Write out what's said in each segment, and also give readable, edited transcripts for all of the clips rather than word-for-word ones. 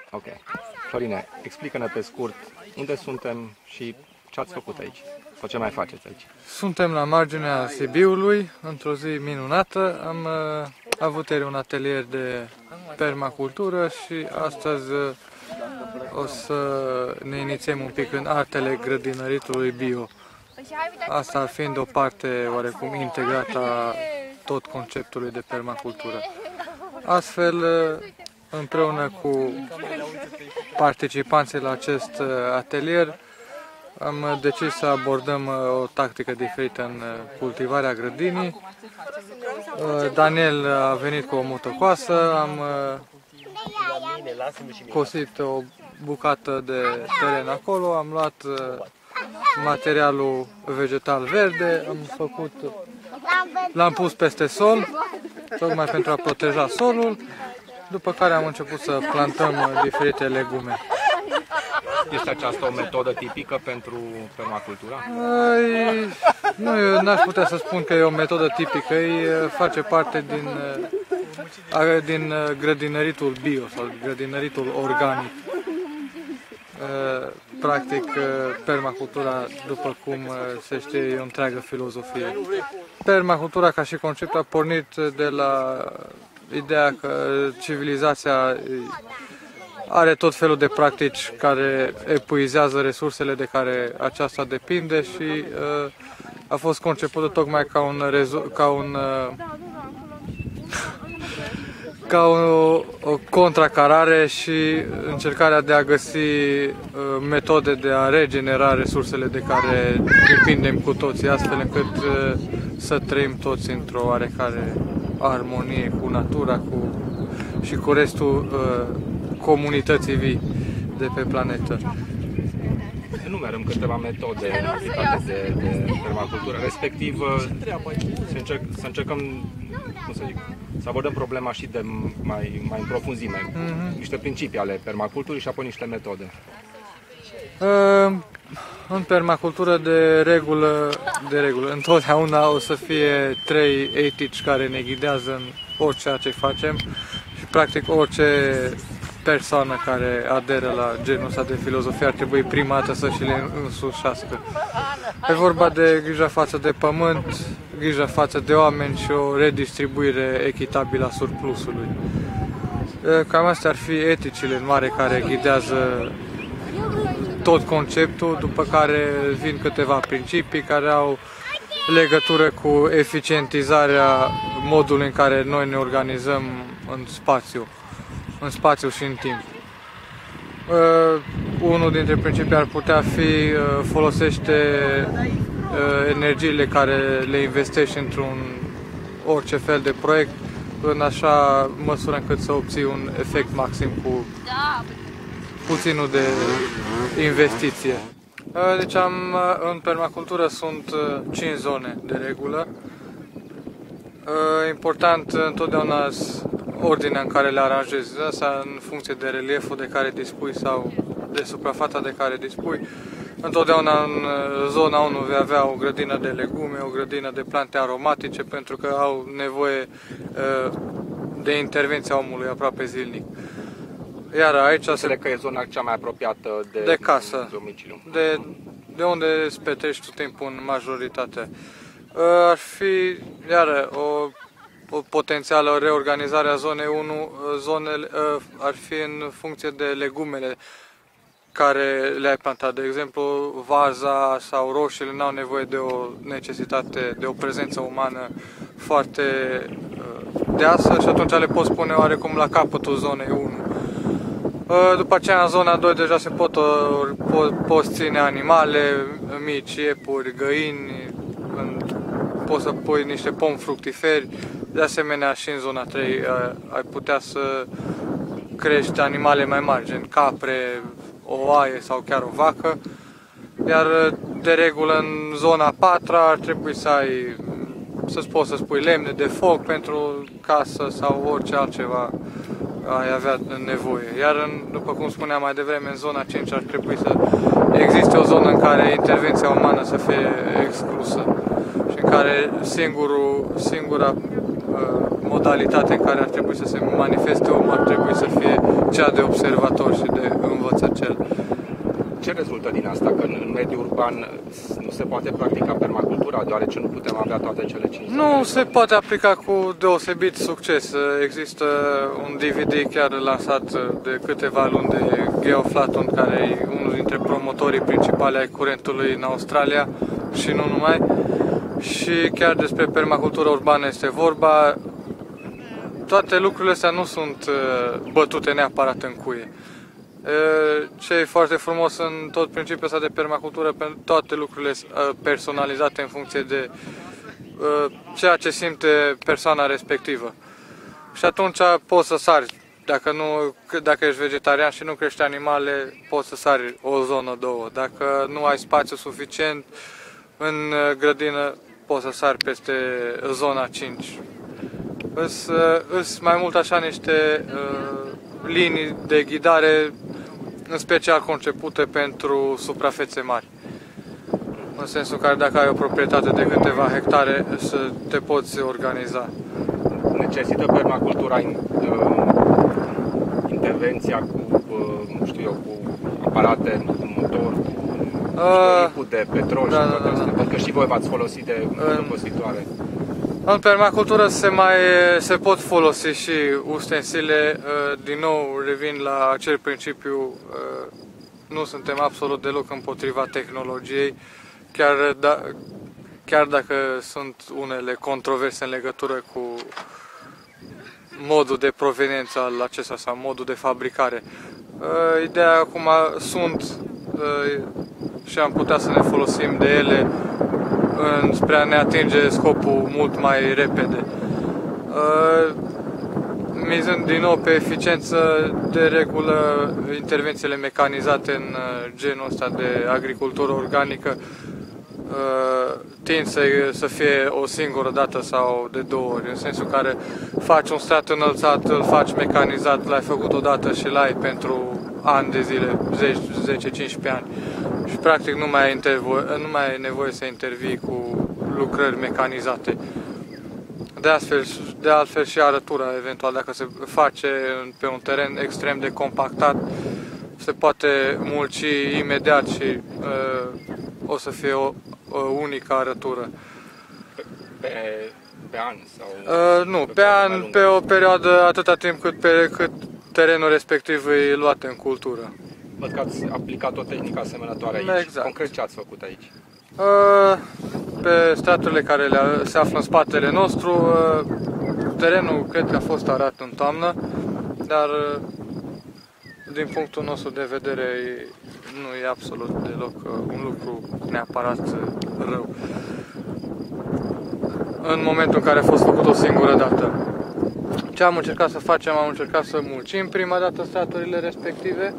Ok. Florine, explică-ne pe scurt unde suntem și ce ați făcut aici? Sau ce mai faceți aici? Suntem la marginea Sibiului, într-o zi minunată. Am avut ieri un atelier de permacultură și astăzi o să ne inițiem un pic în artele grădinăritului bio. Asta fiind o parte oarecum integrată a tot conceptului de permacultură. Astfel, împreună cu participanții la acest atelier, am decis să abordăm o tactică diferită în cultivarea grădinii. Daniel a venit cu o motocoasă, am cosit o bucată de teren acolo, am luat materialul vegetal verde, l-am pus peste sol, tocmai pentru a proteja solul, după care am început să plantăm diferite legume. Este aceasta o metodă tipică pentru permacultura? Nu, eu n-aș putea să spun că e o metodă tipică, face parte din grădinăritul bio sau grădinăritul organic. Practic, permacultura, după cum se știe, e o întreagă filozofie. Permacultura ca și concept a pornit de la ideea că civilizația are tot felul de practici care epuizează resursele de care aceasta depinde și a fost concepută tocmai ca o contracarare și încercarea de a găsi metode de a regenera resursele de care depindem cu toții, astfel încât să trăim toți într-o oarecare armonie cu natura și cu restul comunității vii de pe planetă. Enumerăm câteva metode aplicate de permacultură, respectiv să încercăm, cum să zic, să abordăm problema și de mai în profunzime, niște principii ale permaculturii și apoi niște metode. În permacultură, de regulă, întotdeauna o să fie 3 etici care ne ghidează în orice ce facem și practic orice persoană care aderă la genul ăsta de filozofie ar trebui prima dată să și le însușească. E vorba de grija față de pământ, grija față de oameni și o redistribuire echitabilă a surplusului. Cam astea ar fi eticile în mare care ghidează tot conceptul, după care vin câteva principii care au legătură cu eficientizarea modului în care noi ne organizăm în spațiu și în timp. Unul dintre principii ar putea fi folosește energiile care le investești într-un orice fel de proiect în așa măsură încât să obții un efect maxim cu puținul de investiție. Deci în permacultură sunt 5 zone de regulă. Important întotdeauna ordinea în care le aranjezi, asta în funcție de relieful de care dispui sau de suprafața de care dispui. Întotdeauna în zona 1 vei avea o grădină de legume, o grădină de plante aromatice, pentru că au nevoie de intervenția omului aproape zilnic. Iar aici că e zona cea mai apropiată de casă, domiciliu. De unde îți petreci tu timpul în majoritate. Ar fi, iară, o potențială reorganizare a zonei 1, zonele ar fi în funcție de legumele care le-ai plantat. De exemplu, vaza sau roșiile n-au nevoie de o necesitate, de o prezență umană foarte deasă și atunci le poți pune oarecum la capătul zonei 1. După aceea, în zona 2 deja se poți ține animale mici, iepuri, găini, poți să pui niște pomi fructiferi. De asemenea, și în zona 3 ai putea să crești animale mai mari, gen capre, o oaie sau chiar o vacă. Iar de regulă în zona 4 ar trebui să poți să spui lemne de foc pentru casă sau orice altceva ai avea nevoie. Iar după cum spuneam mai devreme, în zona 5 ar trebui să existe o zonă în care intervenția umană să fie exclusă și în care singura modalitate în care ar trebui să se manifeste omul, ar trebui să fie cea de observator și de învățăcel. Ce rezultă din asta? Că în mediul urban nu se poate practica permacultura, deoarece nu putem avea toate cele 5 zone? Nu se poate aplica cu deosebit succes. Există un DVD chiar lansat de câteva luni de Geo Flaton, care e unul dintre promotorii principali ai curentului în Australia și nu numai. Și chiar despre permacultură urbană este vorba. Toate lucrurile astea nu sunt bătute neapărat în cuie. Ce e foarte frumos în tot principiul ăsta de permacultură, toate lucrurile personalizate în funcție de ceea ce simte persoana respectivă. Și atunci poți să sari. Dacă ești vegetarian și nu crești animale, poți să sari o zonă, două. Dacă nu ai spațiu suficient în grădină, poți să sari peste zona 5. Îs mai mult așa niște linii de ghidare în special concepute pentru suprafețe mari. În sensul că dacă ai o proprietate de câteva hectare, să te poți organiza. Necesită permacultura intervenția cu, nu știu eu, cu aparate, cu motor, cu de petrol și toate astea. Pentru că și voi v-ați folosit de compostitoare. În permacultură se pot folosi și ustensile. Din nou revin la acel principiu, nu suntem absolut deloc împotriva tehnologiei, chiar dacă sunt unele controverse în legătură cu modul de proveniență al acesta sau modul de fabricare. Ideea acum sunt și am putea să ne folosim de ele spre a ne atinge scopul mult mai repede. Mizând din nou pe eficiență, de regulă intervențiile mecanizate în genul ăsta de agricultură organică tind să fie o singură dată sau de două ori, în sensul care faci un strat înălțat, îl faci mecanizat, l-ai făcut odată și l-ai pentru ani de zile, 10-15 ani. Și practic nu mai ai nevoie să intervii cu lucrări mecanizate. De altfel și arătura, eventual, dacă se face pe un teren extrem de compactat, se poate mulci imediat și o să fie o unică arătură. Pe an? Sau nu, pe an, pe o perioadă atâta timp cât terenul respectiv e luat în cultură. Văd că ați aplicat o tehnică asemănătoare aici. Exact. Concret ce ați făcut aici? Pe straturile care se află în spatele nostru, terenul cred că a fost arat în toamnă, dar din punctul nostru de vedere nu e absolut deloc un lucru neapărat rău. În momentul în care a fost făcut o singură dată. Ce am încercat să facem? Am încercat să mulțim prima dată straturile respective.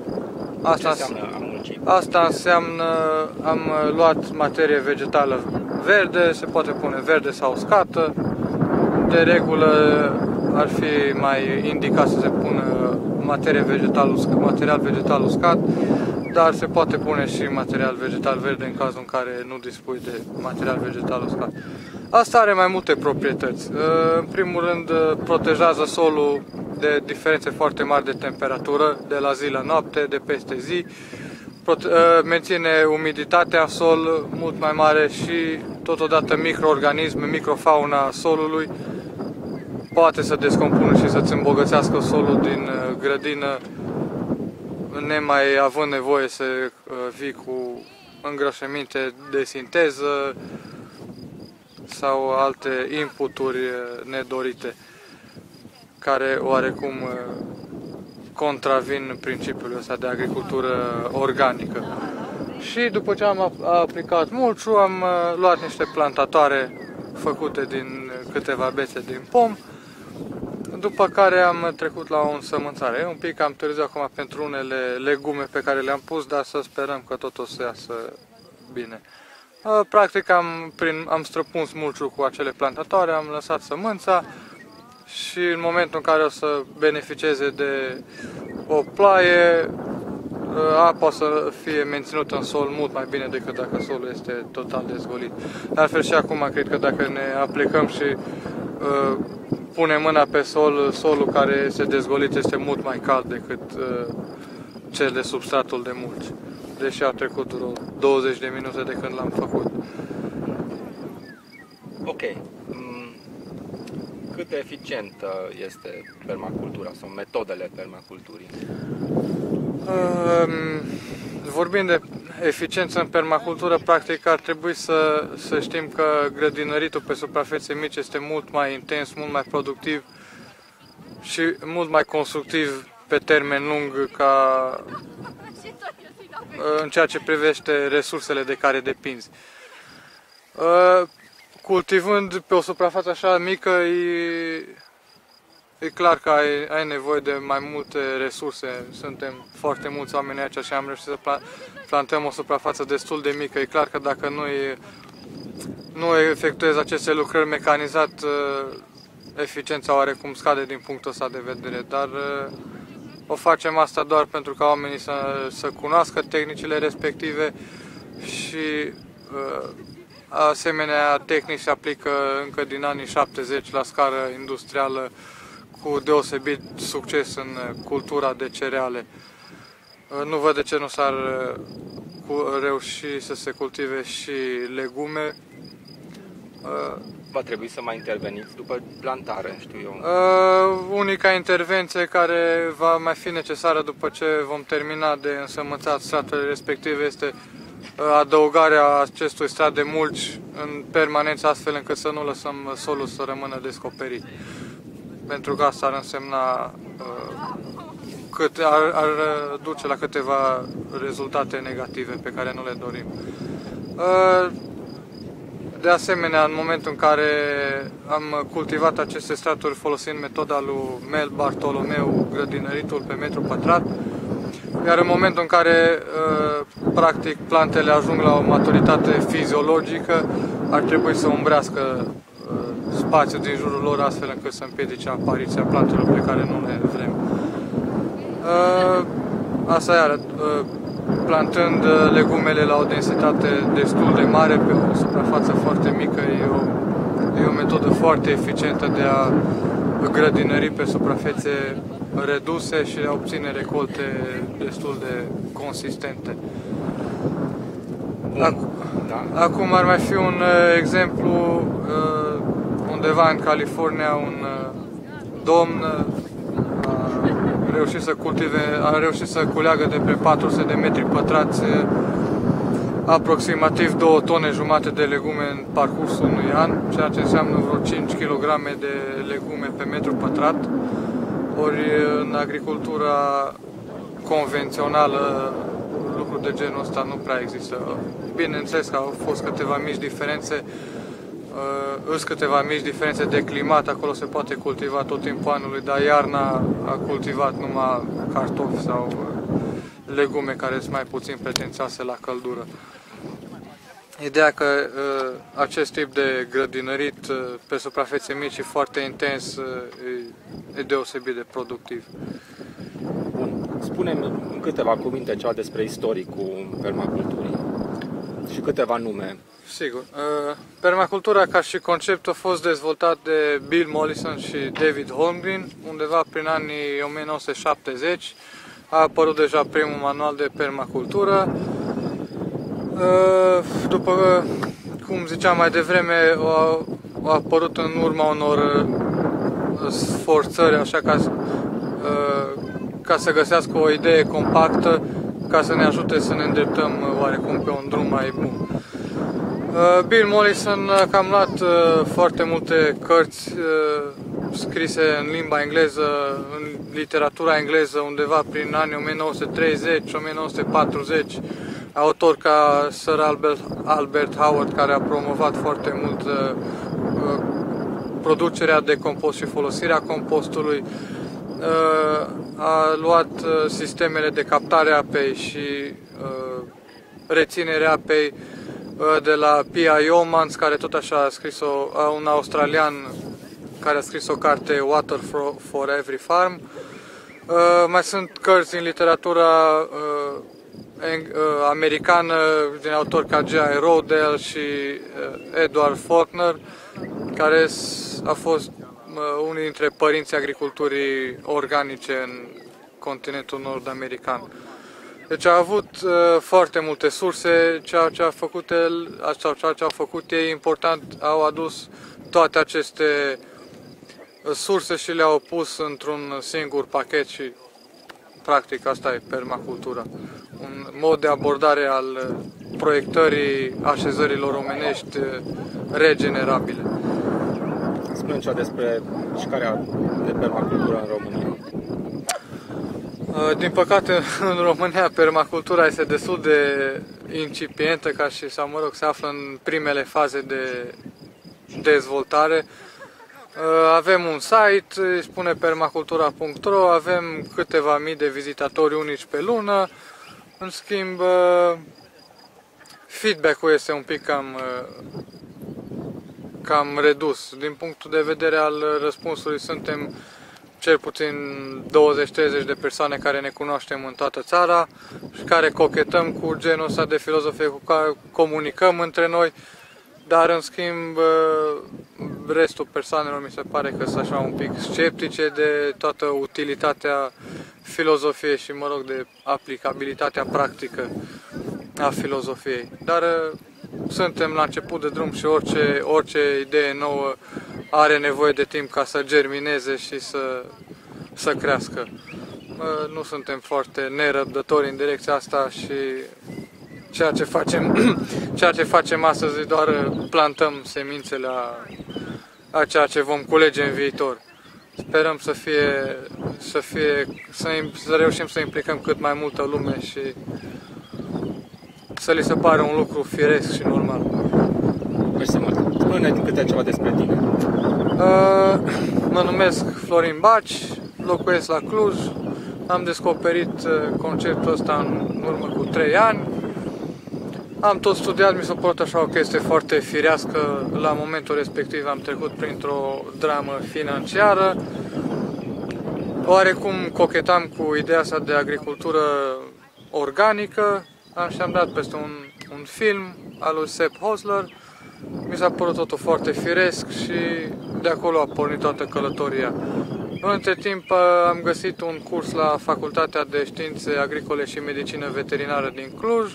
Asta înseamnă, am luat materie vegetală verde, se poate pune verde sau uscată. De regulă ar fi mai indicat să se pună material vegetal uscat, dar se poate pune și material vegetal verde în cazul în care nu dispui de material vegetal uscat. Asta are mai multe proprietăți. În primul rând, protejează solul de diferențe foarte mari de temperatură, de la zi la noapte, de peste zi. Menține umiditatea în sol mult mai mare și totodată microorganisme, microfauna solului poate să descompună și să-ți îmbogățească solul din grădină, nemai având nevoie să vii cu îngrășăminte de sinteză sau alte inputuri nedorite care oarecum contravin principiul ăsta de agricultură organică. Și după ce am aplicat mulciu, am luat niște plantatoare făcute din câteva bețe din pom, după care am trecut la o însămânțare. Un pic am târziu acum pentru unele legume pe care le-am pus, dar să sperăm că tot o să iasă bine. Practic am străpuns mulciul cu acele plantatoare, am lăsat sămânța și în momentul în care o să beneficieze de o ploaie, apa o să fie menținută în sol mult mai bine decât dacă solul este total dezgolit. De altfel și acum cred că dacă ne aplicăm și pune mâna pe solul care este dezgolit este mult mai cald decât cel de substratul de mulci. Deși a trecut vreo 20 de minute de când l-am făcut. Ok. Cât de eficientă este permacultura sau metodele permaculturii? Vorbind de eficiență în permacultură, practic ar trebui să știm că grădinăritul pe suprafețe mici este mult mai intens, mult mai productiv și mult mai constructiv pe termen lung în ceea ce privește resursele de care depinzi. Cultivând pe o suprafață așa mică, e clar că ai nevoie de mai multe resurse. Suntem foarte mulți oameni aici și am reușit să plantăm o suprafață destul de mică. E clar că dacă nu efectuezi aceste lucrări mecanizat, eficiența oarecum scade din punctul ăsta de vedere. Dar o facem asta doar pentru ca oamenii să cunoască tehnicile respective și asemenea tehnici se aplică încă din anii 70 la scară industrială cu deosebit succes în cultura de cereale. Nu văd de ce nu s-ar reuși să se cultive și legume. Va trebui să mai interveniți după plantare, știu eu. Unica intervenție care va mai fi necesară după ce vom termina de însămânțat stratele respective este adăugarea acestui strat de mulci în permanență, astfel încât să nu lăsăm solul să rămână descoperit. Pentru că asta ar însemna ar duce la câteva rezultate negative pe care nu le dorim. De asemenea, în momentul în care am cultivat aceste straturi folosind metoda lui Mel Bartolomeu, grădinăritul pe metru pătrat, iar în momentul în care practic plantele ajung la o maturitate fiziologică, ar trebui să umbrească spațiul din jurul lor astfel încât să împiedice apariția plantelor pe care nu le vrem. Asta iară, plantând legumele la o densitate destul de mare pe o suprafață foarte mică, e o metodă foarte eficientă de a grădinări pe suprafețe reduse și a obține recolte destul de consistente. Acum ar mai fi un exemplu, undeva în California, un domn a reușit să culeagă de pe 400 de metri pătrați aproximativ 2 tone jumate de legume în parcursul unui an, ceea ce înseamnă vreo 5 kg de legume pe metru pătrat. Ori în agricultura convențională lucruri de genul ăsta nu prea există. Bineînțeles că au fost câteva mici diferențe, de climat, acolo se poate cultiva tot timpul anului, dar iarna a cultivat numai cartofi sau legume care sunt mai puțin pretențioase la căldură. Ideea că acest tip de grădinărit pe suprafețe mici și foarte intens e deosebit de productiv. Bun. Spune-mi în câteva cuvinte ceva despre istoricul permaculturii și câteva nume. Sigur. Permacultura ca și concept a fost dezvoltat de Bill Mollison și David Holmgren undeva prin anii 1970. A apărut deja primul manual de permacultură. După cum ziceam mai devreme, a apărut în urma unor sforțări așa ca să găsească o idee compactă ca să ne ajute să ne îndreptăm oarecum pe un drum mai bun. Bill Mollison a cam luat foarte multe cărți scrise în limba engleză, în literatura engleză, undeva prin anii 1930-1940, autor ca Sir Albert Howard, care a promovat foarte mult producerea de compost și folosirea compostului, a luat sistemele de captare a apei și reținere apei de la P.I. Yeomans, care tot așa a scris un australian care a scris o carte, Water for Every Farm. Mai sunt cărți în literatura americană din autori ca G.I. Rodale și Edward Faulkner, care a fost unii dintre părinții agriculturii organice în continentul nord-american. Deci a avut foarte multe surse, ceea ce a făcut ei important, au adus toate aceste surse și le-au pus într-un singur pachet și practic asta e permacultura. Un mod de abordare al proiectării așezărilor omenești regenerabile. Spune ceva despre mișcarea de permacultură în România. Din păcate, în România, permacultura este destul de incipientă, sau mă rog, se află în primele faze de dezvoltare. Avem un site, îi spune permacultura.ro, avem câteva mii de vizitatori unici pe lună. În schimb, feedback-ul este un pic cam redus. Din punctul de vedere al răspunsului, suntem cel puțin 20-30 de persoane care ne cunoaștem în toată țara și care cochetăm cu genul ăsta de filozofie, cu care comunicăm între noi, dar în schimb restul persoanelor mi se pare că sunt așa un pic sceptice de toată utilitatea filozofiei și, mă rog, de aplicabilitatea practică a filozofiei. Dar suntem la început de drum și orice idee nouă are nevoie de timp ca să germineze și să crească. Nu suntem foarte nerăbdători în direcția asta și ceea ce facem astăzi doar plantăm semințele a ceea ce vom culege în viitor. Sperăm să reușim să implicăm cât mai multă lume și să li se pare un lucru firesc și normal. Mersi mult. Spune-ne câte ceva despre tine. Mă numesc Florin Baci, locuiesc la Cluj. Am descoperit conceptul ăsta în urmă cu 3 ani. Am tot studiat, mi s-a părut așa o chestie foarte firească. La momentul respectiv am trecut printr-o dramă financiară. Oarecum cochetam cu ideea asta de agricultură organică și am dat peste un film al lui Sepp Hosler. Mi s-a părut totul foarte firesc și de acolo a pornit toată călătoria. Între timp am găsit un curs la Facultatea de Științe Agricole și Medicină Veterinară din Cluj,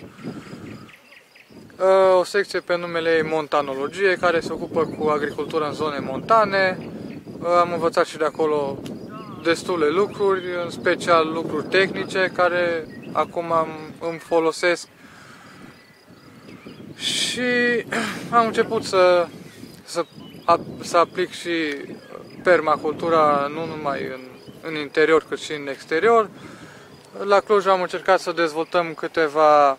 o secție pe numele ei Montanologie, care se ocupă cu agricultura în zone montane. Am învățat și de acolo destule lucruri, în special lucruri tehnice, care acum îmi folosesc. Și am început să aplic și permacultura nu numai în interior, cât și în exterior. La Cluj am încercat să dezvoltăm câteva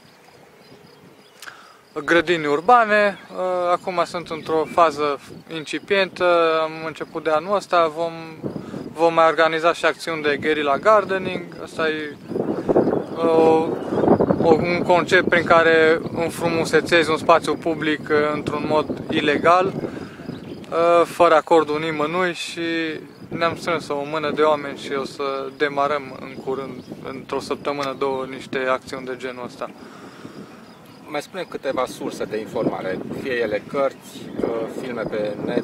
grădini urbane. Acum sunt într-o fază incipientă, am început de anul ăsta, vom mai organiza și acțiuni de guerrilla gardening. Asta e un concept prin care înfrumusețezi un spațiu public într-un mod ilegal, fără acordul nimănui, și ne-am strâns o mână de oameni și o să demarăm în curând, într-o săptămână, 2, niște acțiuni de genul ăsta. Mai spune câteva surse de informare, fie ele cărți, filme pe net.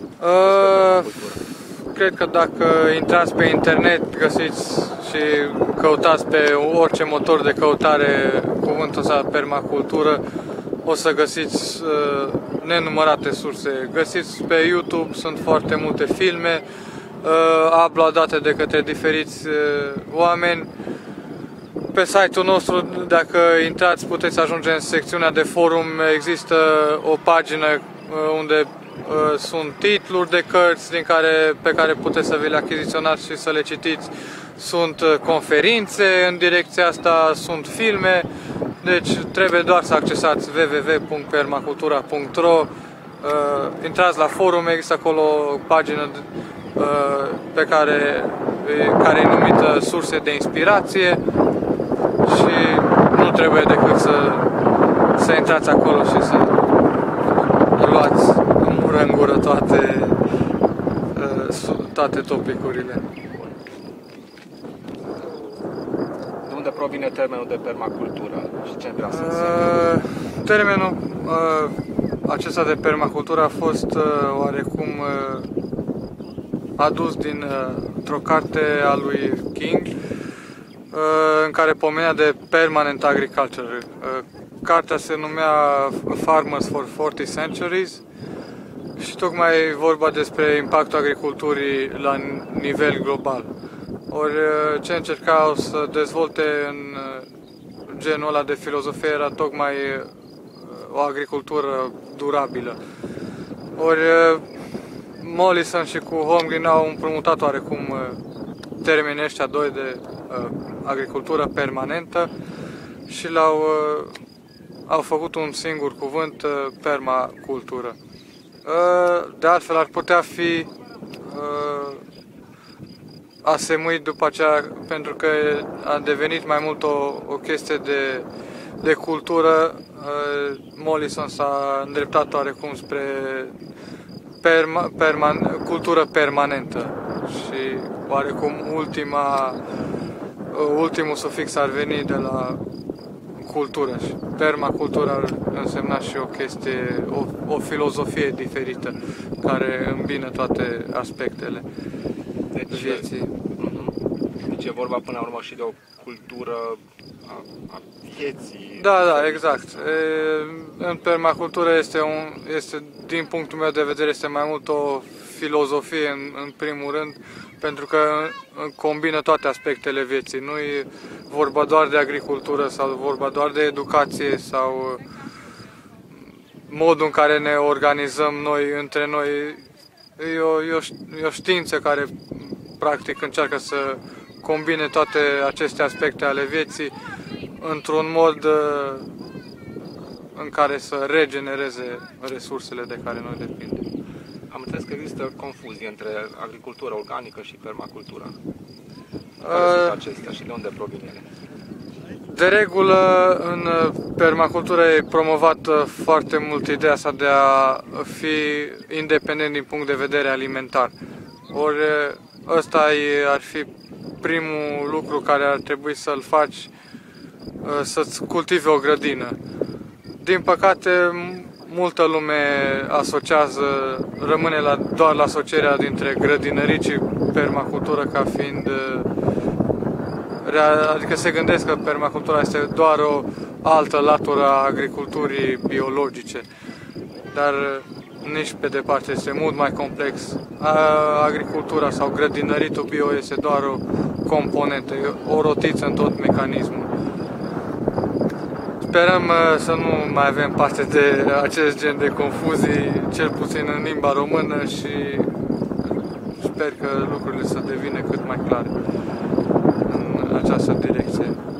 Cred că dacă intrați pe internet, găsiți și căutați pe orice motor de căutare cuvântul ăsta permacultură, o să găsiți nenumărate surse. Găsiți pe YouTube, sunt foarte multe filme uploadate de către diferiți oameni. Pe site-ul nostru, dacă intrați, puteți ajunge în secțiunea de forum. Există o pagină unde sunt titluri de cărți pe care puteți să vi le achiziționați și să le citiți. Sunt conferințe în direcția asta, sunt filme. Deci trebuie doar să accesați www.permacultura.ro, intrați la forum, există acolo o pagină pe care e numită surse de inspirație și nu trebuie decât să intrați acolo și să luați în gură în gură toate topicurile. De unde provine termenul de permacultură și ce vrea să însemne? Termenul acesta de permacultură a fost oarecum adus dintr-o carte a lui King, în care pomenea de permanent agriculture. Cartea se numea Farmers for 40 Centuries și tocmai vorba despre impactul agriculturii la nivel global. Ori ce încercau să dezvolte în genul ăla de filozofie era tocmai o agricultură durabilă. Ori Mollison și cu Holmgren au împrumutat oarecum termenii ăștia doi de agricultură permanentă și au făcut un singur cuvânt, permacultură. De altfel ar putea fi asemuit după aceea, pentru că a devenit mai mult o chestie de cultură. Mollison s-a îndreptat oarecum spre cultură permanentă și oarecum ultimul sufix ar veni de la cultură și permacultura ar însemna și o chestie, o filozofie diferită care îmbină toate aspectele vieții. Deci e vorba până la urmă și de o cultură a vieții. Da, exact. În permacultură este, din punctul meu de vedere, este mai mult o filozofie în primul rând, pentru că combină toate aspectele vieții. Nu e vorba doar de agricultură sau vorba doar de educație sau modul în care ne organizăm noi între noi. E o știință care practic încearcă să combine toate aceste aspecte ale vieții într-un mod în care să regenereze resursele de care noi depindem. Am înțeles că există confuzie între agricultura organică și permacultura. Care sunt acestea și de unde provin ele? De regulă, în permacultură e promovată foarte mult ideea asta de a fi independent din punct de vedere alimentar. Ori ăsta ar fi primul lucru care ar trebui să-l faci, să-ți cultivi o grădină. Din păcate, multă lume rămâne doar la asocierea dintre grădinărit și permacultură ca fiind, adică se gândesc că permacultura este doar o altă latură a agriculturii biologice, dar nici pe departe, este mult mai complex. Agricultura sau grădinăritul bio este doar o componentă, o rotiță în tot mecanismul. Sperăm să nu mai avem parte de acest gen de confuzii, cel puțin în limba română, și sper că lucrurile să devină cât mai clare în această direcție.